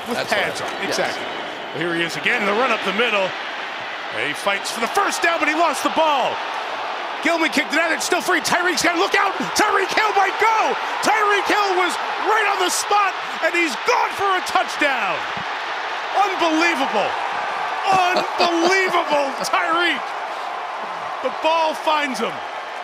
with pads on. Exactly. Yes. Well, here he is again in the run up the middle. He fights for the first down, but he lost the ball. Gilman kicked it out. It's still free. Tyreek's got to look out. Tyreek Hill might go. Tyreek Hill was right on the spot, and he's gone for a touchdown. Unbelievable. Unbelievable, Tyreek. The ball finds him.